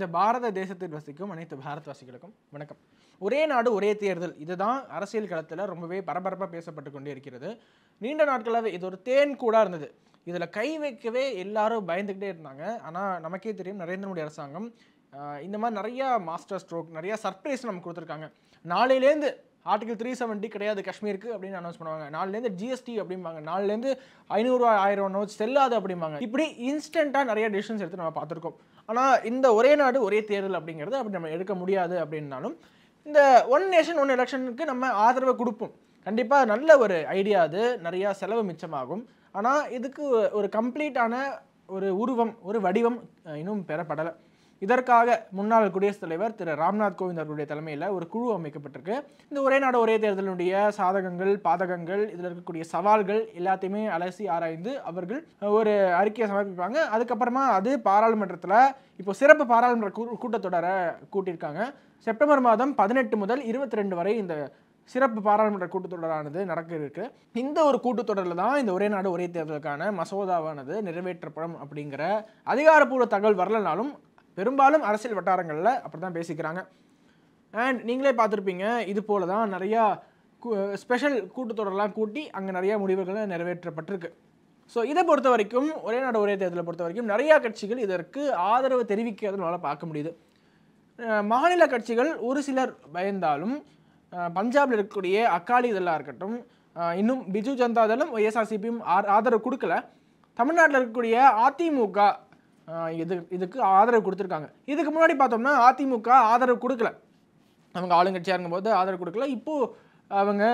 இந்த பாரத தேசத்தில் வசிக்கும் அனைத்து பாரத்வாசிகளுக்கும் வணக்கம். ஒரே நாடு ஒரே தேர்தல், இதுதான் அரசியல் களத்தில் ரொம்பவே பரபரப்பாக பேசப்பட்டு கொண்டே இருக்கிறது. நீண்ட நாட்களாகவே இது ஒரு தேன் கூட இருந்தது. இதில் கை வைக்கவே எல்லாரும் பயந்துக்கிட்டே இருந்தாங்க. ஆனால் நமக்கே தெரியும், நரேந்திர மோடி அரசாங்கம் இந்த மாதிரி நிறையா மாஸ்டர் ஸ்ட்ரோக், நிறையா சர்ப்ரைஸ் நமக்கு கொடுத்துருக்காங்க. நாளையிலேருந்து ஆர்டிகல் 370 கிடையாது காஷ்மீருக்கு அப்படின்னு அனௌன்ஸ் பண்ணுவாங்க. நாலுலேருந்து ஜிஎஸ்டி அப்படிம்பாங்க. நாலுலேருந்து 500 1000 நோட்ஸ் செல்லாது அப்படிம்பாங்க. இப்படி இன்ஸ்டண்ட்டாக நிறைய டிசிஷன்ஸ் எடுத்து நம்ம பார்த்துருக்கோம். ஆனால் இந்த ஒரே நாடு ஒரே தேர்தல் அப்படிங்கிறது அப்படி நம்ம எடுக்க முடியாது அப்படின்னாலும் இந்த ஒன் நேஷன் ஒன் எலெக்ஷனுக்கு நம்ம ஆதரவை கொடுப்போம். கண்டிப்பாக நல்ல ஒரு ஐடியா, அது நிறையா செலவு மிச்சமாகும். ஆனால் இதுக்கு ஒரு கம்ப்ளீட்டான ஒரு உருவம், ஒரு வடிவம் இன்னும் பெறப்படலை. இதற்காக முன்னாள் குடியரசுத் தலைவர் திரு ராம்நாத் கோவிந்த் அவர்களுடைய தலைமையில் ஒரு குழு அமைக்கப்பட்டிருக்கு. இந்த ஒரே நாடு ஒரே தேர்தலுடைய சாதகங்கள் பாதகங்கள், இதில் இருக்கக்கூடிய சவால்கள் எல்லாத்தையுமே அலசி ஆராய்ந்து அவர்கள் ஒரு அறிக்கையை சமர்ப்பிப்பாங்க. அதுக்கப்புறமா அது பாராளுமன்றத்தில் இப்போ சிறப்பு பாராளுமன்ற கூட்டத்தொடரை கூட்டியிருக்காங்க. செப்டம்பர் மாதம் 18 முதல் 22 வரை இந்த சிறப்பு பாராளுமன்ற கூட்டத்தொடரானது நடக்க இருக்கு. இந்த ஒரு கூட்டத்தொடரில் தான் இந்த ஒரே நாடு ஒரே தேர்தலுக்கான மசோதாவானது நிறைவேற்றப்படும் அப்படிங்கிற அதிகாரப்பூர்வ தகவல் வரலனாலும் பெரும்பாலும் அரசியல் வட்டாரங்களில் அப்படி தான் பேசிக்கிறாங்க. அண்ட் நீங்களே பார்த்துருப்பீங்க, இது போல தான் நிறையா ஸ்பெஷல் கூட்டத்தொடரெலாம் கூட்டி அங்கே நிறையா முடிவுகள் நிறைவேற்றப்பட்டிருக்கு. ஸோ இதை பொறுத்த வரைக்கும் ஒரே நாடு ஒரே தேர்தலை பொறுத்த வரைக்கும் நிறையா கட்சிகள் இதற்கு ஆதரவு தெரிவிக்கிறதுனால பார்க்க முடியுது. மாநில கட்சிகள் ஒரு சிலர் பயந்தாலும் பஞ்சாபில் இருக்கக்கூடிய அகாலி இதெல்லாம் இருக்கட்டும், இன்னும் பிஜு ஜனதா தளம் ஒய்எஸ்ஆர்சிபியும் ஆதரவு கொடுக்கல. தமிழ்நாட்டில் இருக்கக்கூடிய அதிமுக இதுக்கு ஆதரவு கொடுத்துருக்காங்க. இதுக்கு முன்னாடி பார்த்தோம்னா அதிமுக ஆதரவு கொடுக்கல, அவங்க ஆளுங்கட்சியாக இருக்கும்போது ஆதரவு கொடுக்கல. இப்போது அவங்க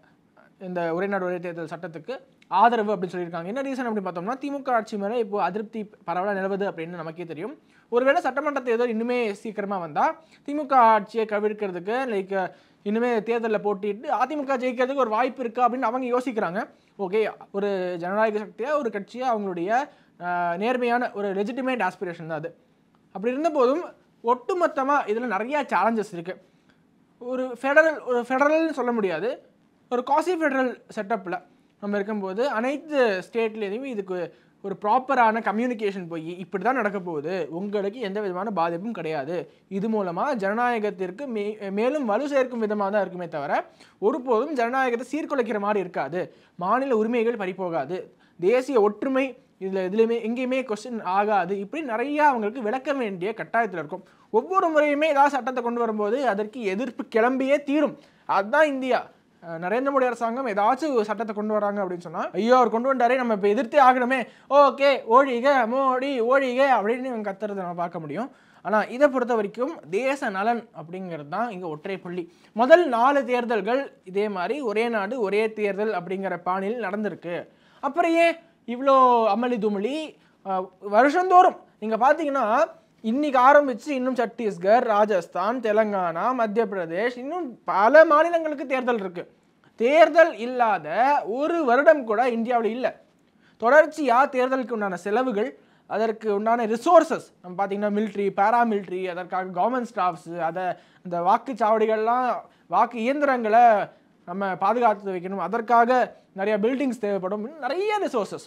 இந்த ஒரே நாடு ஒரே தேர்தல் சட்டத்துக்கு ஆதரவு அப்படின்னு சொல்லியிருக்காங்க. என்ன ரீசன் அப்படின்னு பார்த்தோம்னா, திமுக ஆட்சி மேலே இப்போ அதிருப்தி பரவலாக நிலவுது அப்படின்னு நமக்கே தெரியும். ஒருவேளை சட்டமன்ற தேர்தல் இன்னுமே சீக்கிரமாக வந்தால் திமுக ஆட்சியை கவிழ்க்கிறதுக்கு லைக் இன்னுமே தேர்தலில் போட்டிட்டு அதிமுக ஜெயிக்கிறதுக்கு ஒரு வாய்ப்பு இருக்கா அப்படின்னு அவங்க யோசிக்கிறாங்க. ஓகே, ஒரு ஜனநாயக சக்தியாக ஒரு கட்சியாக அவங்களுடைய நேர்மையான ஒரு லெஜிட்டிமேட் ஆஸ்பிரேஷன் தான் அது. அப்படி இருந்தபோதும் ஒட்டுமொத்தமாக இதில் நிறையா சேலஞ்சஸ் இருக்குது. ஒரு ஃபெடரல்னு சொல்ல முடியாது, ஒரு காசி ஃபெடரல் செட்டப்பில் நம்ம இருக்கும்போது அனைத்து ஸ்டேட்லேயுமே இதுக்கு ஒரு ப்ராப்பரான கம்யூனிகேஷன் போய் இப்படி தான் நடக்க போகுது, உங்களுக்கு எந்த விதமான பாதிப்பும் கிடையாது, இது மூலமாக ஜனநாயகத்திற்கு மேலும் வலு சேர்க்கும் விதமாக தான் இருக்குமே தவிர ஒருபோதும் ஜனநாயகத்தை சீர்குலைக்கிற மாதிரி இருக்காது, மாநில உரிமைகள் பறிப்போகாது, தேசிய ஒற்றுமை இதுலையுமே எங்கேயுமே கொஸ்டின் ஆகாது, இப்படி நிறையா அவங்களுக்கு விளக்க வேண்டிய கட்டாயத்தில் இருக்கும். ஒவ்வொரு முறையுமே ஏதாவது சட்டத்தை கொண்டு வரும்போது அதற்கு எதிர்ப்பு கிளம்பியே தீரும். அதுதான் இந்தியா. நரேந்திர மோடி அரசாங்கம் ஏதாச்சும் சட்டத்தை கொண்டு வராங்க அப்படின்னு சொன்னால், ஐயோ அவர் கொண்டு வந்தாரே நம்ம இப்போ எதிர்த்தே ஆகணுமே, ஓகே ஒழிக மோடி ஒழிக அப்படின்னு இவங்க கத்துறதை நம்ம பார்க்க முடியும். ஆனால் இதை பொறுத்த வரைக்கும் தேச நலன் அப்படிங்கிறது தான் இங்கே ஒற்றை புள்ளி. முதல் 4 தேர்தல்கள் இதே மாதிரி ஒரே நாடு ஒரே தேர்தல் அப்படிங்கிற பாணியில் நடந்திருக்கு. அப்புறம் ஏன் இவ்வளோ அமளி துமளி? வருஷந்தோறும் நீங்கள் பார்த்தீங்கன்னா இன்னைக்கு ஆரம்பித்து இன்னும் சத்தீஸ்கர், ராஜஸ்தான், தெலுங்கானா, மத்திய பிரதேஷ், இன்னும் பல மாநிலங்களுக்கு தேர்தல் இருக்குது. தேர்தல் இல்லாத ஒரு வருடம் கூட இந்தியாவில் இல்லை. தொடர்ச்சியாக தேர்தலுக்கு உண்டான செலவுகள், அதற்கு உண்டான ரிசோர்ஸஸ் நம்ம பார்த்திங்கன்னா மிலிட்ரி, பேராமிலிட்ரி, அதற்காக கவர்மெண்ட் ஸ்டாஃப்ஸு, அதை இந்த வாக்குச்சாவடிகள்லாம் வாக்கு இயந்திரங்களை நம்ம பாதுகாத்து வைக்கணும், அதற்காக நிறைய பில்டிங்ஸ் தேவைப்படும், நிறைய ரிசோர்ஸஸ்.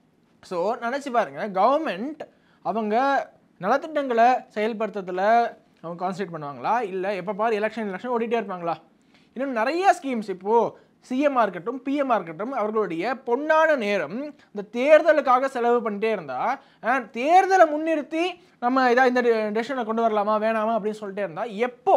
ஸோ நினச்சி பாருங்கள், கவர்மெண்ட் அவங்க நலத்திட்டங்களை செயல்படுத்துறதுல அவங்க கான்சன்ட்ரேட் பண்ணுவாங்களா, இல்லை எப்போ பாரு எலெக்ஷன் ஓடிட்டே இருப்பாங்களா? இன்னும் நிறைய ஸ்கீம்ஸ் இப்போது சிஎம்மாக இருக்கட்டும் பிஎம்மாக இருக்கட்டும் அவர்களுடைய பொன்னான நேரம் இந்த தேர்தலுக்காக செலவு பண்ணிட்டே இருந்தால், தேர்தலை முன்னிறுத்தி நம்ம இதாக இந்த டெசிஷனை கொண்டு வரலாமா வேணாமா அப்படின்னு சொல்லிட்டே இருந்தால் எப்போ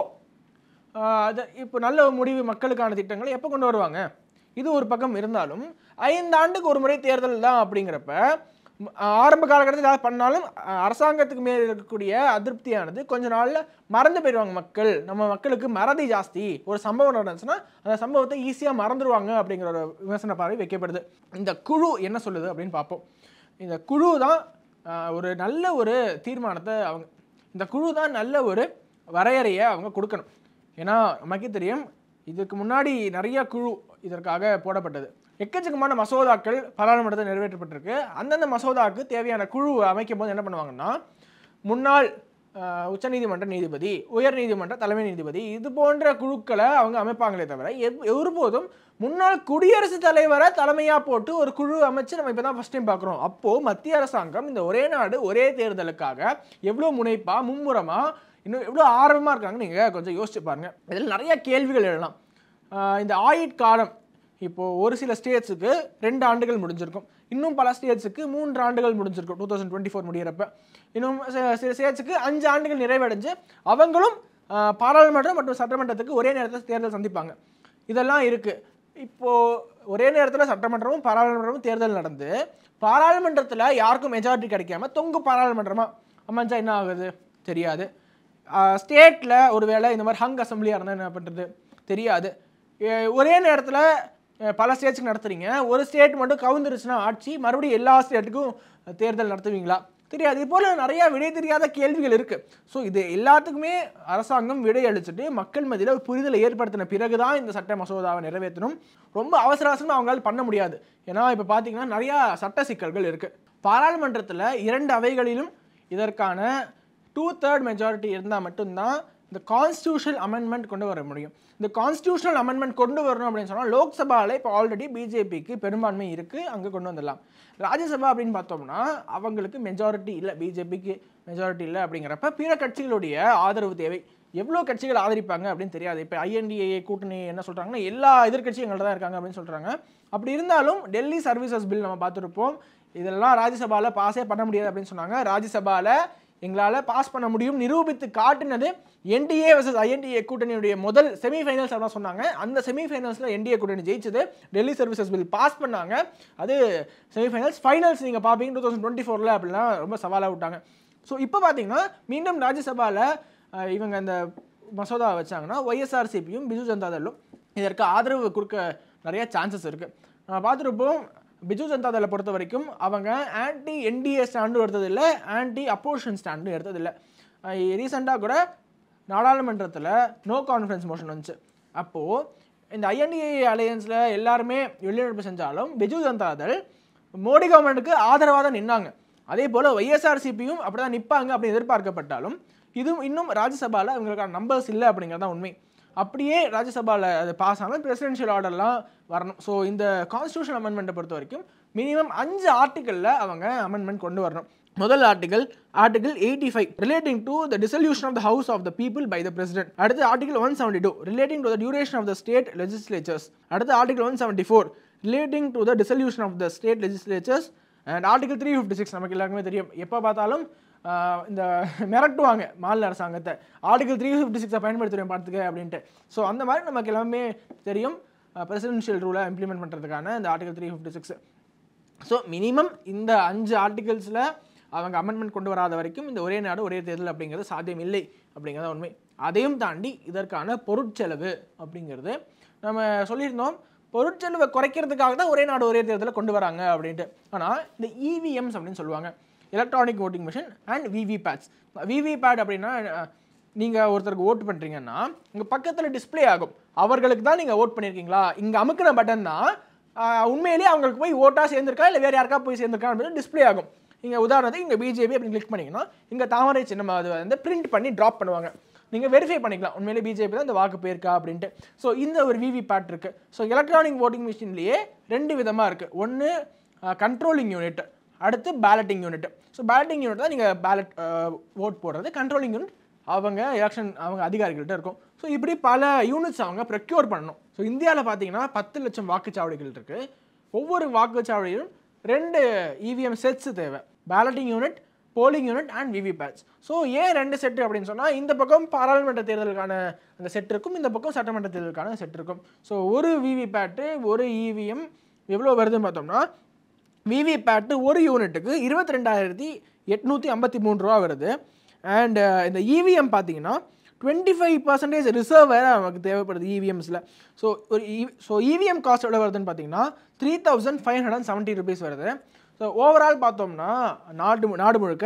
அது இப்போ நல்ல முடிவு மக்களுக்கான திட்டங்களை எப்போ கொண்டு வருவாங்க? இது ஒரு பக்கம் இருந்தாலும் 5 ஆண்டுக்கு ஒரு முறை தேர்தல் தான் அப்படிங்கிறப்ப ஆரம்ப காலகட்டத்தில் ஏதாவது பண்ணாலும் அரசாங்கத்துக்கு மேலே இருக்கக்கூடிய அதிருப்தியானது கொஞ்ச நாளில் மறந்து போயிடுவாங்க மக்கள். நம்ம மக்களுக்கு மறதி ஜாஸ்தி. ஒரு சம்பவம் நடந்துச்சுன்னா அந்த சம்பவத்தை ஈஸியாக மறந்துடுவாங்க அப்படிங்கிற ஒரு விமர்சன பார்வை வைக்கப்படுது. இந்த குழு என்ன சொல்லுது அப்படின்னு பார்ப்போம். இந்த குழு தான் ஒரு நல்ல ஒரு தீர்மானத்தை இந்த குழு தான் நல்ல ஒரு வரையறையை அவங்க கொடுக்கணும். ஏன்னா நமக்கே தெரியும், இதுக்கு முன்னாடி நிறைய குழு இதற்காக போடப்பட்டது. எக்கச்சக்கமான மசோதாக்கள் பாராளுமன்றத்தில் நிறைவேற்றப்பட்டிருக்கு. அந்தந்த மசோதாவுக்கு தேவையான குழு அமைக்கும் போது என்ன பண்ணுவாங்கன்னா, முன்னாள் உச்சநீதிமன்ற நீதிபதி, உயர்நீதிமன்ற தலைமை நீதிபதி இது போன்ற குழுக்களை அவங்க அமைப்பாங்களே தவிர ஒருபோதும் முன்னாள் குடியரசுத் தலைவரை தலைமையாக போட்டு ஒரு குழு அமைச்சு நம்ம இப்போ தான் ஃபஸ்ட் டைம் பார்க்குறோம். அப்போது மத்திய அரசாங்கம் இந்த ஒரே நாடு ஒரே தேர்தலுக்காக எவ்வளோ முனைப்பாக மும்முரமாக இன்னும் எவ்வளோ ஆர்வமாக இருக்காங்கன்னு நீங்கள் கொஞ்சம் யோசிச்சு பாருங்கள். இதில் நிறைய கேள்விகள் எழலாம். இந்த ஆயுட்காலம் இப்போது ஒரு சில ஸ்டேட்ஸுக்கு 2 ஆண்டுகள் முடிஞ்சிருக்கும், இன்னும் பல ஸ்டேட்ஸுக்கு 3 ஆண்டுகள் முடிஞ்சிருக்கும் 2024 முடிகிறப்ப. இன்னும் சில ஸ்டேட்ஸுக்கு 5 ஆண்டுகள் நிறைவடைஞ்சு அவங்களும் பாராளுமன்றம் மற்றும் சட்டமன்றத்துக்கு ஒரே நேரத்தில் தேர்தல் சந்திப்பாங்க. இதெல்லாம் இருக்குது. இப்போது ஒரே நேரத்தில் சட்டமன்றமும் பாராளுமன்றமும் தேர்தல் நடந்து பாராளுமன்றத்தில் யாருக்கும் மெஜாரிட்டி கிடைக்காம தொங்கு பாராளுமன்றமாக அமைஞ்சா என்ன ஆகுது தெரியாது. ஸ்டேட்டில் ஒருவேளை இந்த மாதிரி ஹங் அசம்பிளியாக இருந்தால் என்ன பண்ணுறது தெரியாது. ஒரே நேரத்தில் பல ஸ்டேட்ஸுக்கு நடத்துறீங்க, ஒரு ஸ்டேட் மட்டும் கவுந்துருச்சுன்னா ஆட்சி மறுபடியும் எல்லா ஸ்டேட்டுக்கும் தேர்தல் நடத்துவீங்களா தெரியாது. இது போல் நிறையா விடை தெரியாத கேள்விகள் இருக்குது. ஸோ இது எல்லாத்துக்குமே அரசாங்கம் விடை அளிச்சுட்டு மக்கள் மத்தியில் ஒரு புரிதலை ஏற்படுத்தின பிறகு தான் இந்த சட்ட மசோதாவை நிறைவேற்றணும். ரொம்ப அவசரமாக அவங்களால பண்ண முடியாது. ஏன்னா இப்போ பார்த்தீங்கன்னா நிறையா சட்ட சிக்கல்கள் இருக்குது. பாராளுமன்றத்தில் 2 அவைகளிலும் இதற்கான 2/3 மெஜாரிட்டி இருந்தால் மட்டும்தான் இந்த கான்ஸ்டியூஷனல் அமெண்ட்மெண்ட் கொண்டு வர முடியும். இந்த கான்ஸ்டியூஷனல் அமெண்ட்மெண்ட் கொண்டு வரணும் அப்படின்னு சொன்னால் லோக்சபாவில் இப்போ ஆல்ரெடி பிஜேபிக்கு பெரும்பான்மை இருக்குது, அங்கே கொண்டு வந்துடலாம். ராஜ்யசபா அப்படின்னு பார்த்தோம்னா அவங்களுக்கு மெஜாரிட்டி இல்லை, பிஜேபிக்கு மெஜாரிட்டி இல்லை. அப்படிங்கிறப்ப பிற கட்சிகளுடைய ஆதரவு தேவை. எவ்வளோ கட்சிகள் ஆதரிப்பாங்க அப்படின்னு தெரியாது. இப்போ INDA கூட்டணி என்ன சொல்கிறாங்கன்னா எல்லா எதிர்கட்சியும் எங்கள்கிட்ட தான் இருக்காங்க அப்படின்னு சொல்கிறாங்க. அப்படி இருந்தாலும் டெல்லி சர்வீசஸ் பில் நம்ம பார்த்துருப்போம், இதெல்லாம் ராஜ்யசபாவில் பாஸே பண்ண முடியாது அப்படின்னு சொன்னாங்க. ராஜ்யசபாவில் எங்களால் பாஸ் பண்ண முடியும் நிரூபித்து காட்டினது NDA vs INDA கூட்டணியுடைய முதல் செமிஃபைனல்ஸ் அப்படின்னு சொன்னாங்க. அந்த செமிஃபைனல்ஸில் NDA கூட்டணி ஜெயிச்சது, டெல்லி சர்வீசஸ் பில் பாஸ் பண்ணாங்க. அது செமிஃபைனல்ஸ். ஃபைனல்ஸ் நீங்கள் பார்ப்பீங்க 2024 அப்படிலாம் ரொம்ப சவாலாக விட்டாங்க. ஸோ இப்போ பார்த்தீங்கன்னா மீண்டும் ராஜ்யசபாவில் இவங்க அந்த மசோதாவை வச்சாங்கன்னா YSRCPயும் பிஜு ஜனதா தளும் இதற்கு ஆதரவு கொடுக்க நிறைய சான்சஸ் இருக்குது. நம்ம பார்த்துருப்போம் பிஜு ஜனதா தளை பொறுத்த வரைக்கும் அவங்க ஆன்டி NDA ஸ்டாண்டும் எடுத்ததில்லை, ஆன்டி அப்போசிஷன் ஸ்டாண்டும் எடுத்ததில்லை. ரீசெண்டாக கூட நாடாளுமன்றத்தில் நோ கான்ஃபிடன்ஸ் மோஷன் வந்துச்சு. அப்போது இந்த INDA அலையன்ஸில் எல்லாருமே வெளிநடப்பு செஞ்சாலும் பிஜு ஜனதா தள் மோடி கவர்மெண்ட்டுக்கு ஆதரவாக தான் நின்னாங்க. அதே போல் YSRCPயும் அப்படி தான் நிற்பாங்க அப்படின்னு எதிர்பார்க்கப்பட்டாலும் இதுவும் இன்னும் ராஜ்யசபாவில் இவங்களுக்கான நம்பர்ஸ் இல்லை அப்படிங்கிறது தான் உண்மை. அப்படியே ராஜ்யசபாவில் அது பாஸ் ஆனால் பிரசிடென்ஷியல் ஆர்டர்லாம் வரணும். ஸோ இந்த கான்ஸ்டியூஷன் அமெண்ட்மெண்ட்டை பொறுத்த வரைக்கும் மினிமம் 5 ஆர்டிகளில் அவங்க அமெண்ட்மெண்ட் கொண்டு வரணும். முதல் article 85 relating to the dissolution of the house of the people by the president. அடுத்து article 172 relating to the duration of the state legislatures. அடுத்து article 174 relating to the dissolution of the state legislatures. And article 356 நமக்கு எல்லாருக்குமே தெரியும், எப்போ பார்த்தாலும் இந்த மிரட்டுவாங்க மாநில அரசாங்கத்தை, ஆர்டிகல் 356 பயன்படுத்துகிறேன் பார்த்துக்க அப்படின்ட்டு. ஸோ அந்த மாதிரி நமக்கு எல்லாமே தெரியும் பிரசிடென்ஷியல் ரூலை இம்ப்ளிமெண்ட் பண்ணுறதுக்கான இந்த ஆர்டிகல் 356. ஸோ மினிமம் இந்த 5 ஆர்டிகல்ஸில் அவங்க அமெண்ட்மெண்ட் கொண்டு வராத வரைக்கும் இந்த ஒரே நாடு ஒரே தேர்தல் அப்படிங்கிறது சாத்தியம் இல்லை அப்படிங்கிறத உண்மை. அதையும் தாண்டி இதற்கான பொருட்செலவு அப்படிங்கிறது நம்ம சொல்லியிருந்தோம், பொருட்செலவை குறைக்கிறதுக்காக தான் ஒரே நாடு ஒரே தேர்தலை கொண்டு வராங்க அப்படின்ட்டு. ஆனால் இந்த EVMs அப்படின்னு சொல்லுவாங்க, electronic voting machine and VVPATs. VVPAT அப்படின்னா நீங்கள் ஒருத்தருக்கு ஓட்டு பண்ணுறீங்கன்னா உங்கள் பக்கத்தில் டிஸ்பிளே ஆகும், அவர்களுக்கு தான் நீங்கள் ஓட் பண்ணியிருக்கீங்களா, இங்கே அமுக்கின பட்டன் தான் உண்மையிலேயே அவங்களுக்கு போய் ஓட்டாக சேர்ந்துருக்கா இல்லை வேறு யாருக்கா போய் சேர்ந்துருக்கா அப்படின்னு டிஸ்பிளே ஆகும். இங்கே உதாரணத்துக்கு இங்கே BJP அப்படின்னு கிளிக் பண்ணிங்கன்னா இங்கே தாமரை சின்னம் அது வந்து பிரிண்ட் பண்ணி ட்ராப் பண்ணுவாங்க. நீங்கள் வெரிஃபை பண்ணிக்கலாம் உண்மையிலே BJP தான் இந்த வாக்கு போயிருக்கா அப்படின்ட்டு. ஸோ இந்த ஒரு VVPAT இருக்குது. ஸோ எலக்ட்ரானிக் ஓட்டிங் மிஷின்லேயே 2 விதமாக இருக்குது. ஒன்று கண்ட்ரோலிங் யூனிட், அடுத்து balloting unit. So balloting unit தான் நீங்கள் பேலட் ஓட் போடுறது, கண்ட்ரோலிங் யூனிட் அவங்க எலெக்ஷன் அவங்க அதிகாரிகள்கிட்ட இருக்கும். ஸோ இப்படி பல யூனிட்ஸ் அவங்க ப்ரொக்யூர் பண்ணணும். ஸோ இந்தியாவில் பார்த்தீங்கன்னா 10 லட்சம் வாக்குச்சாவடிகள் இருக்குது. ஒவ்வொரு வாக்குச்சாவடியிலும் 2 EVM செட்ஸ் தேவை, balloting unit, polling unit and VVPATs. So ஏன் 2 செட்டு அப்படின்னு சொன்னால் இந்த பக்கம் பாராளுமன்ற தேர்தலுக்கான அந்த செட் இருக்கும், இந்த பக்கம் சட்டமன்ற தேர்தலுக்கான செட் இருக்கும். ஸோ ஒரு VVPAT ஒரு EVM எவ்வளோ வருதுன்னு பார்த்தோம்னா VVPAT ஒரு யூனிட்டுக்கு 22,853 ரூபா வருது. அண்ட் இந்த EVM பார்த்தீங்கன்னா 25% ரிசர்வ் வேறு நமக்கு தேவைப்படுது EVMஸில். ஸோ EVM காஸ்ட் எவ்வளோ வருதுன்னு பார்த்தீங்கன்னா 3,570 rupees வருது. ஸோ ஓவரால் பார்த்தோம்னா நாடு முழுக்க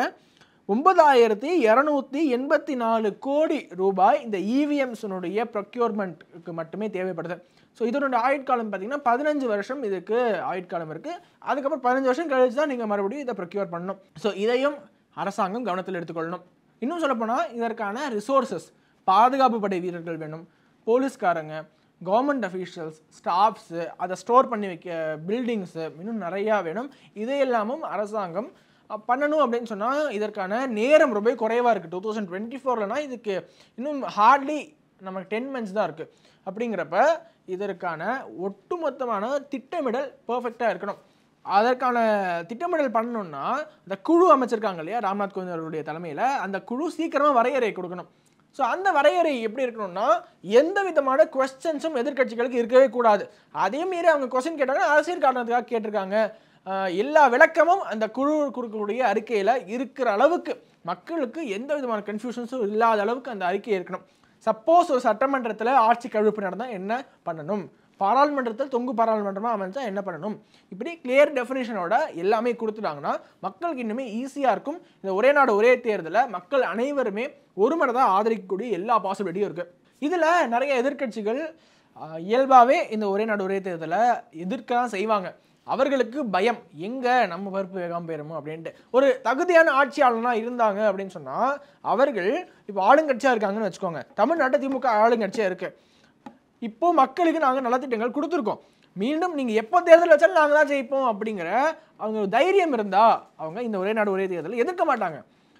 9,284 கோடி ரூபாய் இந்த EVMஸனுடைய ப்ரொக்யூர்மெண்ட்டுக்கு மட்டுமே தேவைப்படுது. ஸோ இதனுடைய ஆயுட்காலம் பார்த்தீங்கன்னா 15 வருஷம் இதுக்கு ஆயுட்காலம் இருக்குது. அதுக்கப்புறம் 15 வருஷம் கழிச்சு தான் நீங்கள் மறுபடியும் இதை ப்ரொக்யூர் பண்ணணும். ஸோ இதையும் அரசாங்கம் கவனத்தில் எடுத்துக்கொள்ளணும். இன்னும் சொல்லப்போனால் இதற்கான ரிசோர்ஸஸ், பாதுகாப்பு படை வீரர்கள் வேணும், போலீஸ்காரங்க, கவர்மெண்ட் அஃபீஷியல்ஸ், ஸ்டாஃப்ஸு, அதை ஸ்டோர் பண்ணி வைக்க பில்டிங்ஸு, இன்னும் நிறையா வேணும். இதையெல்லாமும் அரசாங்கம் பண்ணணும் அப்படின்னு சொன்னால் இதற்கான நேரம் ரொம்ப குறைவாக இருக்குது. 2024லனா இதுக்கு இன்னும் ஹார்ட்லி நமக்கு 10 months தான் இருக்குது. அப்படிங்கிறப்ப இதற்கான ஒட்டுமொத்தமான திட்டமிடல் பர்ஃபெக்டாக இருக்கணும். அதற்கான திட்டமிடல் பண்ணணும்னா இந்த குழு அமைச்சிருக்காங்க இல்லையா, ராம்நாத் கோவிந்த் அவர்களுடைய தலைமையில், அந்த குழு சீக்கிரமாக வரையறை கொடுக்கணும். ஸோ அந்த வரையறை எப்படி இருக்கணும்னா எந்த விதமான கொஸ்டின்ஸும் எதிர்கட்சிகளுக்கு இருக்கவே கூடாது. அதே மீறி அவங்க கொஸ்டின் கேட்டாங்கன்னா அரசியல் காரணத்துக்காக கேட்டிருக்காங்க, எல்லா விளக்கமும் அந்த குழு கொடுக்கக்கூடிய அறிக்கையில் இருக்கிற அளவுக்கு மக்களுக்கு எந்த விதமான கன்ஃபியூஷன்ஸும் இல்லாத அளவுக்கு அந்த அறிக்கை இருக்கணும். சப்போஸ் ஒரு சட்டமன்றத்தில் ஆட்சி கவிழ்ப்பு நடந்தால் என்ன பண்ணணும், பாராளுமன்றத்தில் தொங்கு பாராளுமன்றமாக அமைச்சா என்ன பண்ணணும், இப்படி கிளியர் டெஃபினேஷனோட எல்லாமே கொடுத்துட்டாங்கன்னா மக்களுக்கு இன்னுமே ஈஸியாக இருக்கும். இந்த ஒரே நாடு ஒரே தேர்தலில் மக்கள் அனைவருமே ஒரு மனதாக ஆதரிக்கக்கூடிய எல்லா பாசிபிலிட்டியும் இருக்குது. இதில் நிறைய எதிர்கட்சிகள் இயல்பாகவே இந்த ஒரே நாடு ஒரே தேர்தலை எதிர்க்க தான் செய்வாங்க. அவர்களுக்கு பயம், எங்கே நம்ம பருப்பு வேகாமல் போயிடுமோ அப்படின்ட்டு. ஒரு தகுதியான ஆட்சியாளனாக இருந்தாங்க அப்படின்னு சொன்னால் அவர்கள் இப்போ ஆளுங்கட்சியாக இருக்காங்கன்னு வச்சுக்கோங்க. தமிழ்நாட்டை திமுக ஆளுங்கட்சியாக இருக்குது. இப்போது மக்களுக்கு நாங்கள் நலத்திட்டங்கள் கொடுத்துருக்கோம், மீண்டும் நீங்கள் எப்போ தேர்தல் வச்சாலும் நாங்கள் தான் ஜெயிப்போம் அப்படிங்கிற அவங்க தைரியம் இருந்தால் அவங்க இந்த ஒரே நாடு ஒரே தேர்தலை எதிர்க்க மாட்டாங்க.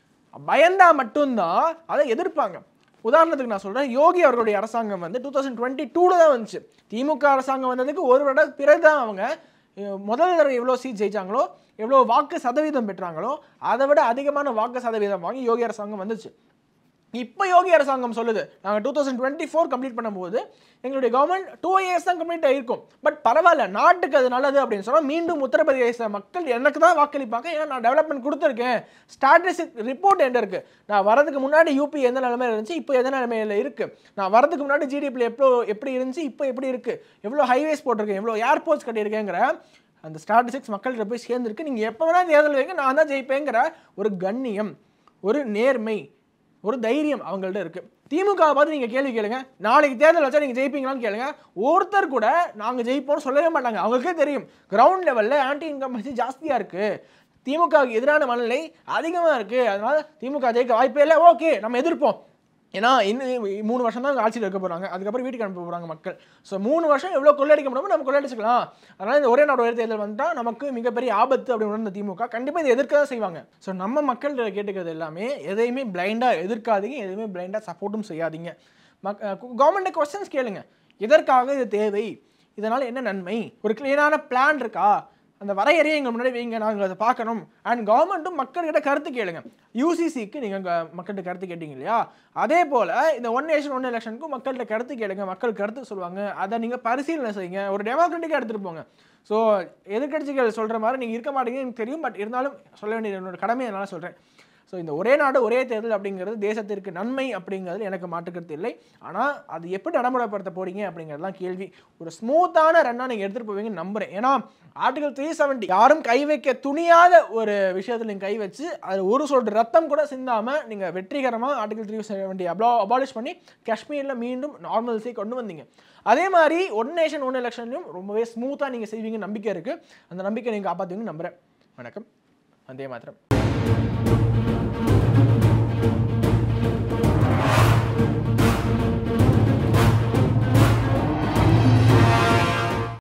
பயந்தா மட்டும்தான் அதை எதிர்ப்பாங்க. உதாரணத்துக்கு நான் சொல்கிறேன், யோகி அவர்களுடைய அரசாங்கம் வந்து 2022 தான் வந்துச்சு. திமுக அரசாங்கம் வந்ததுக்கு ஒரு வருட பிறகு தான் அவங்க முதல் தடவை எவ்வளோ சீட் ஜெயிச்சாங்களோ, எவ்வளோ வாக்கு சதவீதம் பெற்றாங்களோ அதை விட அதிகமான வாக்கு சதவீதம் வாங்கி யோகி அரசாங்கம் வந்துச்சு. இப்போ யோகி அரசாங்கம் சொல்லுது நாங்கள் 2024 கம்ப்ளீட் பண்ணும்போது எங்களுடைய கவர்மெண்ட் 2 years தான் கம்ப்ளீட் ஆகிருக்கும், பட் பரவாயில்ல, நாட்டுக்கு அது நல்லது அப்படின்னு சொன்னால் மீண்டும் உத்தரப்பிரதேச மக்கள் எனக்கு தான் வாக்களிப்பாங்க, ஏன்னா நான் டெவலப்மெண்ட் கொடுத்துருக்கேன். ஸ்டாட்டிஸ்டிக் ரிப்போர்ட் என்ன இருக்குது, நான் வரதுக்கு முன்னாடி யூபி எந்த நிலைமையில் இருந்துச்சு, இப்போ எந்த நிலைமையில் இருக்குது, நான் வரதுக்கு முன்னாடி ஜிடிபியில் எப்படி இருந்துச்சு, இப்போ எப்படி இருக்குது, எவ்வளோ ஹைவேஸ் போட்டிருக்கேன், எவ்வளோ ஏர்போர்ட்ஸ் கட்டியிருக்கேங்கிற அந்த ஸ்டாட்டிஸ்டிக்ஸ் மக்கள்கிட்ட போய் சேர்ந்துருக்கு. நீங்கள் எப்போ வேணால் தேர்தல் வைங்க, நான் தான் ஜெயிப்பேங்கிற ஒரு கண்ணியம், ஒரு நேர்மை, ஒரு தைரியம் அவங்கள்ட்ட இருக்குது. திமுக பார்த்து நீங்கள் கேள்வி கேளுங்க, நாளைக்கு தேர்தல் வச்சா நீங்கள் ஜெயிப்பீங்களான்னு கேளுங்க, ஒருத்தர் கூட நாங்கள் ஜெயிப்போம்னு சொல்லவே மாட்டாங்க. அவங்களுக்கே தெரியும் கிரவுண்ட் லெவலில் ஆன்டி இன்கம்பன்சி ஜாஸ்தியாக இருக்குது, திமுகவுக்கு எதிரான மனநிலை அதிகமாக இருக்குது, அதனால் திமுக ஜெயிக்க வாய்ப்பே இல்லை, ஓகே நம்ம எதிர்ப்போம். ஏன்னா இன்னும் 3 வருஷம் தான் ஆட்சியில் இருக்க போகிறாங்க, அதுக்கப்புறம் வீட்டுக்கு அனுப்ப போகிறாங்க மக்கள். ஸோ 3 வருஷம் எவ்வளோ கொள்ளடிக்க முடியுமோ நம்ம கொள்ளடிச்சுக்கலாம். அதனால் இந்த ஒரே நாடு ஒரே தேர்தல் வந்துட்டால் நமக்கு மிகப்பெரிய ஆபத்து அப்படின்னு உணர்ந்த திமுக கண்டிப்பாக இதை எதிர்க்க தான் செய்வாங்க. ஸோ நம்ம மக்கள் கேட்டுக்கிறது எல்லாமே எதையுமே பிளைண்டாக எதிர்க்காதீங்க, எதையுமே பிளைண்டாக சப்போர்ட்டும் செய்யாதீங்க. கவர்மெண்ட்டை கொஸ்டின்ஸ் கேளுங்க, எதற்காக இது தேவை, இதனால் என்ன நன்மை, ஒரு கிளியரான பிளான் இருக்கா, அந்த வரையறையை எங்கள் முன்னாடி வைங்க, நாங்கள் அதை பார்க்கணும். அண்ட் கவர்மெண்ட்டும் மக்கள்கிட்ட கருத்து கேளுங்க. யூசிசிக்கு நீங்கள் மக்கள்கிட்ட கருத்து கேட்டீங்க இல்லையா, அதே போல் இந்த ஒன் நேஷன் ஒன் எலெக்ஷனுக்கும் மக்கள்கிட்ட கருத்து கேளுங்க, மக்கள் கருத்து சொல்லுவாங்க, அதை நீங்கள் பரிசீலனை செய்யுங்க, ஒரு டெமோக்ராட்டிக்காக எடுத்துகிட்டு போங்க. ஸோ எதிர்கட்சிகள் சொல்கிற மாதிரி நீங்கள் இருக்க மாட்டீங்கன்னு எனக்கு தெரியும், பட் இருந்தாலும் சொல்ல வேண்டிய என்னோட கடமை, அதனால் சொல்கிறேன். ஸோ இந்த ஒரே நாடு ஒரே தேர்தல் அப்படிங்கிறது தேசத்திற்கு நன்மை அப்படிங்கிறது எனக்கு மாற்றுக்கருத்து இல்லை. ஆனால் அது எப்படி நடைமுறைப்படுத்த போறீங்க அப்படிங்கிறதுலாம் கேள்வி. ஒரு ஸ்மூத்தான ரன்னாக நீங்கள் எடுத்துகிட்டு போவீங்கன்னு நம்புகிறேன். ஏன்னா ஆர்டிகல் 370 யாரும் கை வைக்க துணியாத ஒரு விஷயத்தில் நீங்கள் கை வச்சு அது ஒரு சொட்டு ரத்தம் கூட சிந்தாமல் நீங்கள் வெற்றிகரமாக ஆர்டிகல் 370 அபாலிஷ் பண்ணி காஷ்மீரில் மீண்டும் நார்மல்ஸை கொண்டு வந்தீங்க. அதே மாதிரி ஒன் நேஷன் ஒன் எலெக்ஷன்லையும் ரொம்பவே ஸ்மூத்தாக நீங்கள் செய்வீங்கன்னு நம்பிக்கை இருக்குது. அந்த நம்பிக்கை நீங்கள் காப்பாற்றுவீங்கன்னு நம்புகிறேன். வணக்கம். வந்தே மாதரம்.